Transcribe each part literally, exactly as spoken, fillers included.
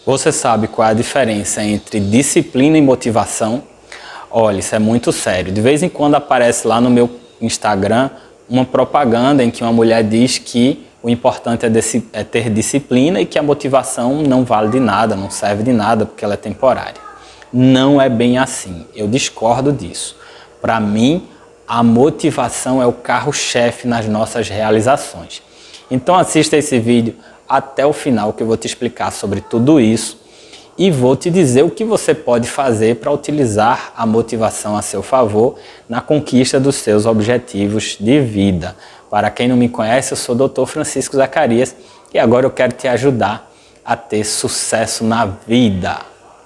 Você sabe qual é a diferença entre disciplina e motivação? Olha, isso é muito sério. De vez em quando aparece lá no meu Instagram uma propaganda em que uma mulher diz que o importante é, é ter disciplina e que a motivação não vale de nada, não serve de nada porque ela é temporária. Não é bem assim. Eu discordo disso. Para mim, a motivação é o carro-chefe nas nossas realizações. Então assista esse vídeo até o final que eu vou te explicar sobre tudo isso e vou te dizer o que você pode fazer para utilizar a motivação a seu favor na conquista dos seus objetivos de vida. Para quem não me conhece, eu sou o doutor Francisco Zacarias e agora eu quero te ajudar a ter sucesso na vida.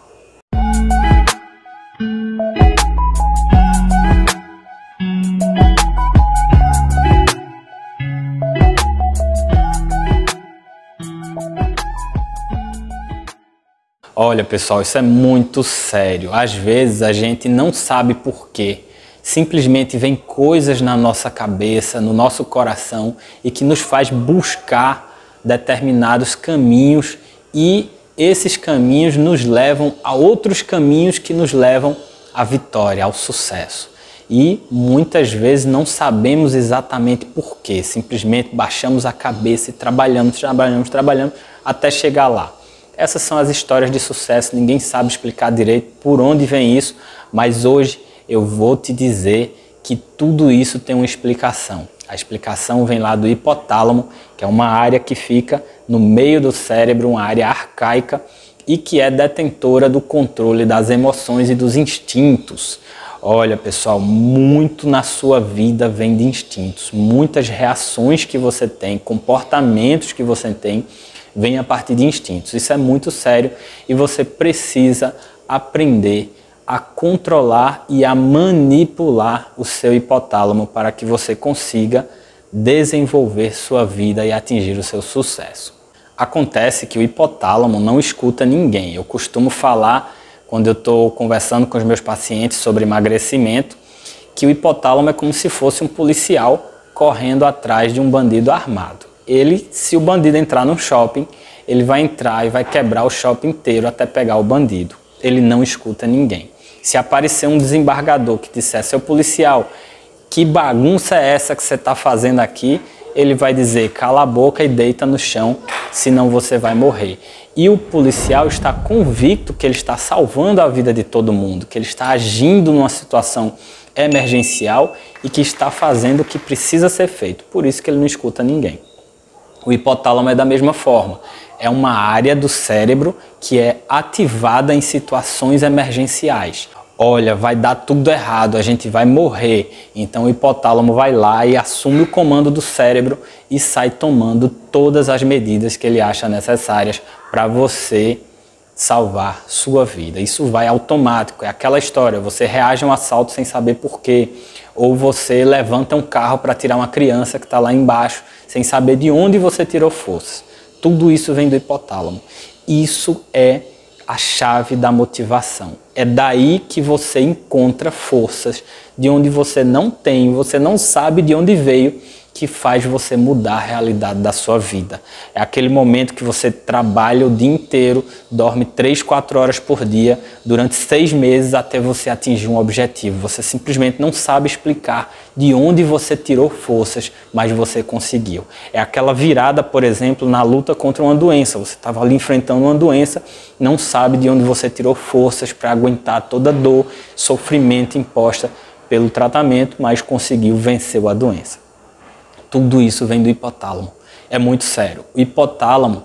Olha pessoal, isso é muito sério. Às vezes a gente não sabe por quê. Simplesmente vem coisas na nossa cabeça, no nosso coração e que nos faz buscar determinados caminhos e esses caminhos nos levam a outros caminhos que nos levam à vitória, ao sucesso. E muitas vezes não sabemos exatamente por quê. Simplesmente baixamos a cabeça e trabalhamos, trabalhamos, trabalhamos até chegar lá. Essas são as histórias de sucesso, ninguém sabe explicar direito por onde vem isso, mas hoje eu vou te dizer que tudo isso tem uma explicação. A explicação vem lá do hipotálamo, que é uma área que fica no meio do cérebro, uma área arcaica e que é detentora do controle das emoções e dos instintos. Olha pessoal, muito na sua vida vem de instintos, muitas reações que você tem, comportamentos que você tem, vem a partir de instintos. Isso é muito sério e você precisa aprender a controlar e a manipular o seu hipotálamo para que você consiga desenvolver sua vida e atingir o seu sucesso. Acontece que o hipotálamo não escuta ninguém. Eu costumo falar, quando eu estou conversando com os meus pacientes sobre emagrecimento, que o hipotálamo é como se fosse um policial correndo atrás de um bandido armado. Ele, se o bandido entrar no shopping, ele vai entrar e vai quebrar o shopping inteiro até pegar o bandido. Ele não escuta ninguém. Se aparecer um desembargador que disser, seu policial, que bagunça é essa que você está fazendo aqui? Ele vai dizer, cala a boca e deita no chão, senão você vai morrer. E o policial está convicto que ele está salvando a vida de todo mundo, que ele está agindo numa situação emergencial e que está fazendo o que precisa ser feito. Por isso que ele não escuta ninguém. O hipotálamo é da mesma forma. É uma área do cérebro que é ativada em situações emergenciais. Olha, vai dar tudo errado, a gente vai morrer. Então o hipotálamo vai lá e assume o comando do cérebro e sai tomando todas as medidas que ele acha necessárias para você salvar sua vida. Isso vai automático, é aquela história, você reage a um assalto sem saber por quê. Ou você levanta um carro para tirar uma criança que está lá embaixo, sem saber de onde você tirou forças. Tudo isso vem do hipotálamo. Isso é a chave da motivação. É daí que você encontra forças de onde você não tem, você não sabe de onde veio, que faz você mudar a realidade da sua vida. É aquele momento que você trabalha o dia inteiro, dorme três, quatro horas por dia, durante seis meses até você atingir um objetivo. Você simplesmente não sabe explicar de onde você tirou forças, mas você conseguiu. É aquela virada, por exemplo, na luta contra uma doença. Você estava ali enfrentando uma doença, não sabe de onde você tirou forças para aguentar toda a dor, sofrimento imposta pelo tratamento, mas conseguiu vencer a doença. Tudo isso vem do hipotálamo. É muito sério. O hipotálamo,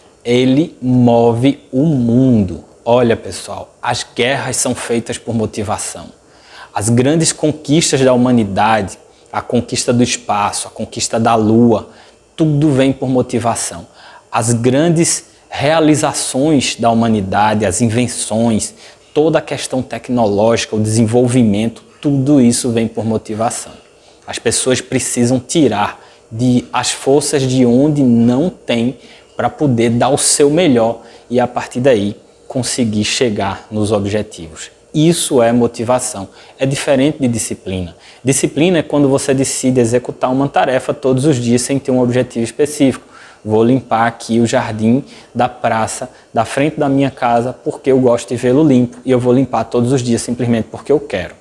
ele move o mundo. Olha, pessoal, as guerras são feitas por motivação. As grandes conquistas da humanidade, a conquista do espaço, a conquista da lua, tudo vem por motivação. As grandes realizações da humanidade, as invenções, toda a questão tecnológica, o desenvolvimento, tudo isso vem por motivação. As pessoas precisam tirar de, as forças de onde não tem para poder dar o seu melhor e a partir daí conseguir chegar nos objetivos. Isso é motivação. É diferente de disciplina. Disciplina é quando você decide executar uma tarefa todos os dias sem ter um objetivo específico. vou limpar aqui o jardim da praça, da frente da minha casa, porque eu gosto de vê-lo limpo e eu vou limpar todos os dias simplesmente porque eu quero.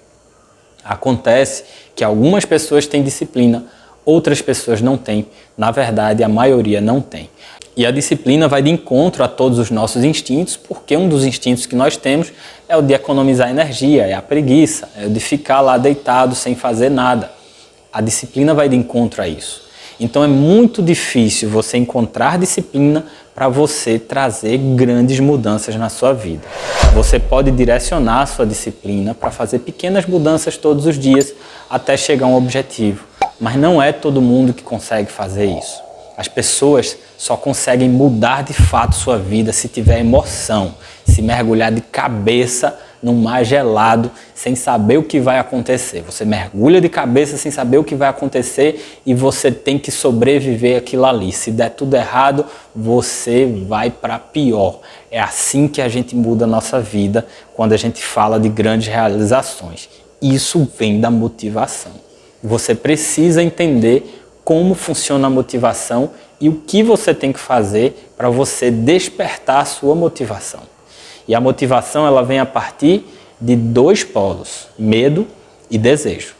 Acontece que algumas pessoas têm disciplina, outras pessoas não têm. Na verdade, a maioria não tem. E a disciplina vai de encontro a todos os nossos instintos, porque um dos instintos que nós temos é o de economizar energia, é a preguiça, é o de ficar lá deitado sem fazer nada. A disciplina vai de encontro a isso. Então é muito difícil você encontrar disciplina para você trazer grandes mudanças na sua vida. Você pode direcionar a sua disciplina para fazer pequenas mudanças todos os dias até chegar a um objetivo. Mas não é todo mundo que consegue fazer isso. As pessoas só conseguem mudar de fato sua vida se tiver emoção, se mergulhar de cabeça num mar gelado, sem saber o que vai acontecer. Você mergulha de cabeça sem saber o que vai acontecer e você tem que sobreviver aquilo ali. Se der tudo errado, você vai para pior. É assim que a gente muda a nossa vida quando a gente fala de grandes realizações. Isso vem da motivação. Você precisa entender como funciona a motivação e o que você tem que fazer para você despertar a sua motivação. E a motivação ela vem a partir de dois polos, medo e desejo.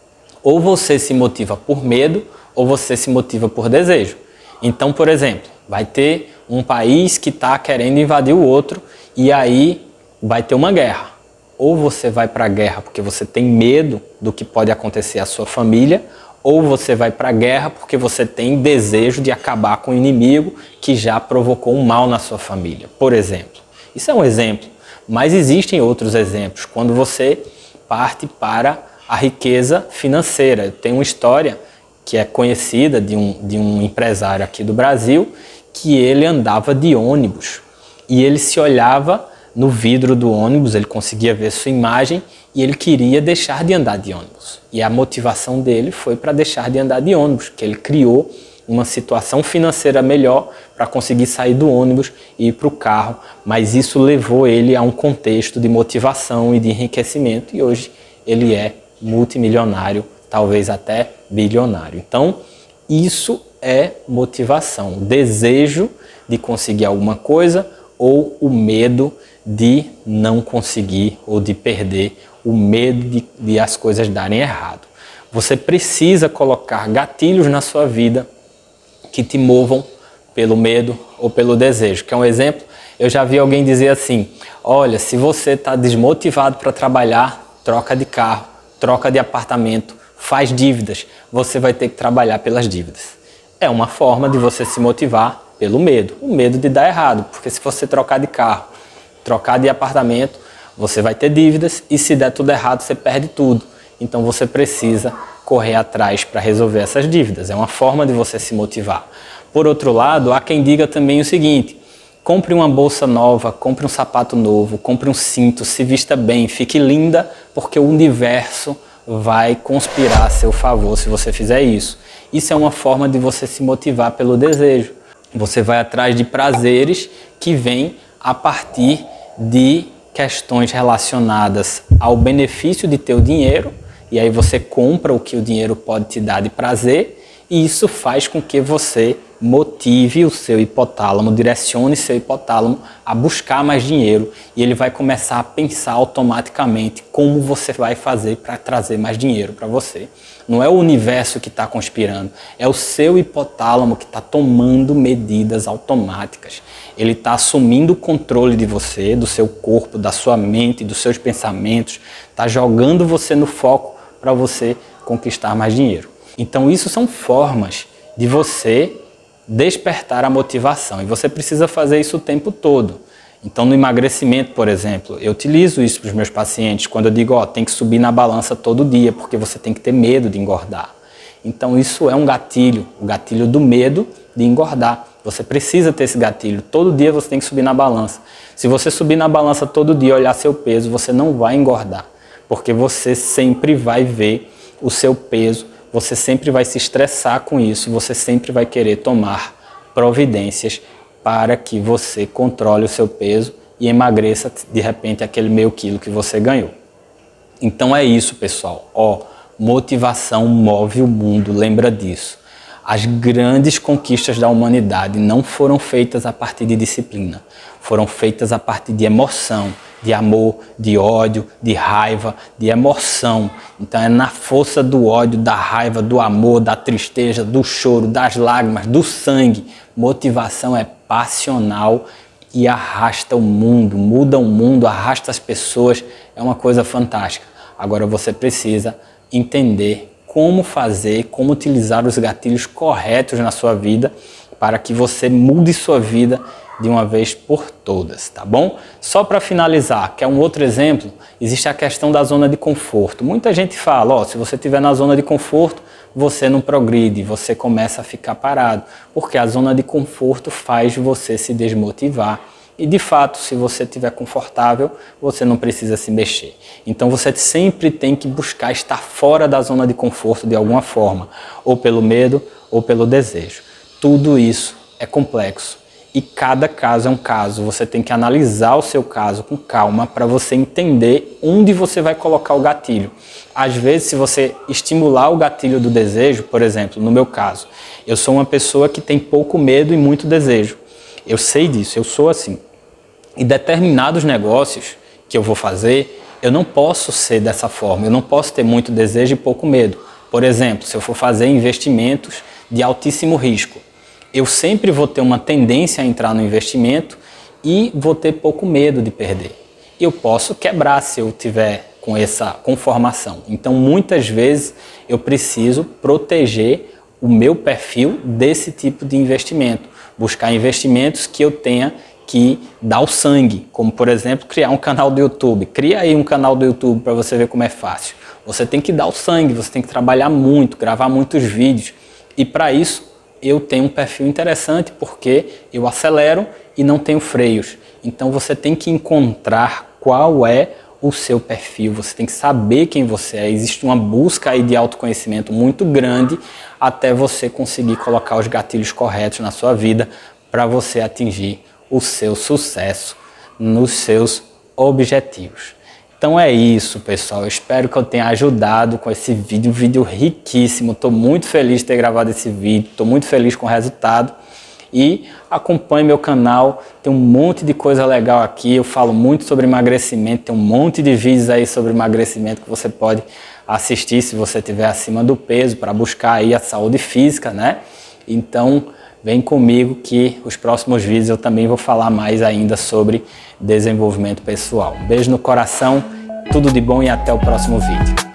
Ou você se motiva por medo ou você se motiva por desejo. Então, por exemplo, vai ter um país que está querendo invadir o outro e aí vai ter uma guerra. Ou você vai para a guerra porque você tem medo do que pode acontecer à sua família, ou você vai para a guerra porque você tem desejo de acabar com o inimigo que já provocou um mal na sua família, por exemplo. Isso é um exemplo, mas existem outros exemplos. Quando você parte para a riqueza financeira. Tem uma história que é conhecida de um, de um empresário aqui do Brasil, que ele andava de ônibus e ele se olhava no vidro do ônibus, ele conseguia ver sua imagem e ele queria deixar de andar de ônibus. E a motivação dele foi para deixar de andar de ônibus, que ele criou uma situação financeira melhor para conseguir sair do ônibus e ir para o carro, mas isso levou ele a um contexto de motivação e de enriquecimento e hoje ele é multimilionário, talvez até bilionário. Então, isso é motivação, o desejo de conseguir alguma coisa ou o medo de não conseguir ou de perder, o medo de, de as coisas darem errado. Você precisa colocar gatilhos na sua vida que te movam pelo medo ou pelo desejo. Que é um exemplo, eu já vi alguém dizer assim, olha, se você está desmotivado para trabalhar, troca de carro, troca de apartamento, faz dívidas, você vai ter que trabalhar pelas dívidas. É uma forma de você se motivar pelo medo, o medo de dar errado, porque se você trocar de carro, trocar de apartamento, você vai ter dívidas e se der tudo errado, você perde tudo. Então você precisa correr atrás para resolver essas dívidas. É uma forma de você se motivar. Por outro lado, há quem diga também o seguinte, compre uma bolsa nova, compre um sapato novo, compre um cinto, se vista bem, fique linda, porque o universo vai conspirar a seu favor se você fizer isso. Isso é uma forma de você se motivar pelo desejo. Você vai atrás de prazeres que vêm a partir de questões relacionadas ao benefício de ter o dinheiro, e aí você compra o que o dinheiro pode te dar de prazer, e isso faz com que você motive o seu hipotálamo, direcione seu hipotálamo a buscar mais dinheiro, e ele vai começar a pensar automaticamente como você vai fazer para trazer mais dinheiro para você. Não é o universo que está conspirando, é o seu hipotálamo que está tomando medidas automáticas. Ele está assumindo o controle de você, do seu corpo, da sua mente, dos seus pensamentos, está jogando você no foco para você conquistar mais dinheiro. Então isso são formas de você despertar a motivação e você precisa fazer isso o tempo todo. Então no emagrecimento, por exemplo, eu utilizo isso para os meus pacientes quando eu digo, ó, tem que subir na balança todo dia porque você tem que ter medo de engordar. Então isso é um gatilho, o gatilho do medo de engordar. Você precisa ter esse gatilho, todo dia você tem que subir na balança. Se você subir na balança todo dia e olhar seu peso, você não vai engordar, porque você sempre vai ver o seu peso, você sempre vai se estressar com isso, você sempre vai querer tomar providências para que você controle o seu peso e emagreça de repente aquele meio quilo que você ganhou. Então é isso, pessoal. Ó, motivação move o mundo, lembra disso. As grandes conquistas da humanidade não foram feitas a partir de disciplina, foram feitas a partir de emoção, de amor, de ódio, de raiva, de emoção. Então é na força do ódio, da raiva, do amor, da tristeza, do choro, das lágrimas, do sangue. Motivação é passional e arrasta o mundo, muda o mundo, arrasta as pessoas. É uma coisa fantástica. Agora você precisa entender como fazer, como utilizar os gatilhos corretos na sua vida para que você mude sua vida de uma vez por todas, tá bom? Só para finalizar, que é um outro exemplo, existe a questão da zona de conforto. Muita gente fala, ó, se você estiver na zona de conforto, você não progride, você começa a ficar parado, porque a zona de conforto faz você se desmotivar. E de fato, se você estiver confortável, você não precisa se mexer. Então você sempre tem que buscar estar fora da zona de conforto de alguma forma, ou pelo medo, ou pelo desejo. Tudo isso é complexo e cada caso é um caso. Você tem que analisar o seu caso com calma para você entender onde você vai colocar o gatilho. Às vezes, se você estimular o gatilho do desejo, por exemplo, no meu caso, eu sou uma pessoa que tem pouco medo e muito desejo. Eu sei disso, eu sou assim. E determinados negócios que eu vou fazer, eu não posso ser dessa forma, eu não posso ter muito desejo e pouco medo. Por exemplo, se eu for fazer investimentos de altíssimo risco, eu sempre vou ter uma tendência a entrar no investimento e vou ter pouco medo de perder. Eu posso quebrar se eu tiver com essa conformação. Então, muitas vezes, eu preciso proteger o meu perfil desse tipo de investimento. Buscar investimentos que eu tenha que dar o sangue, como por exemplo criar um canal do YouTube. Cria aí um canal do YouTube para você ver como é fácil. Você tem que dar o sangue, você tem que trabalhar muito, gravar muitos vídeos. E para isso eu tenho um perfil interessante porque eu acelero e não tenho freios. Então você tem que encontrar qual é o seu perfil, você tem que saber quem você é. Existe uma busca aí de autoconhecimento muito grande até você conseguir colocar os gatilhos corretos na sua vida para você atingir o seu sucesso nos seus objetivos. Então é isso, pessoal. Eu espero que eu tenha ajudado com esse vídeo, um vídeo riquíssimo. Estou muito feliz de ter gravado esse vídeo, estou muito feliz com o resultado. E acompanhe meu canal, tem um monte de coisa legal aqui, eu falo muito sobre emagrecimento, tem um monte de vídeos aí sobre emagrecimento que você pode assistir se você estiver acima do peso, para buscar aí a saúde física, né? Então vem comigo que os próximos vídeos eu também vou falar mais ainda sobre desenvolvimento pessoal. Um beijo no coração, tudo de bom e até o próximo vídeo.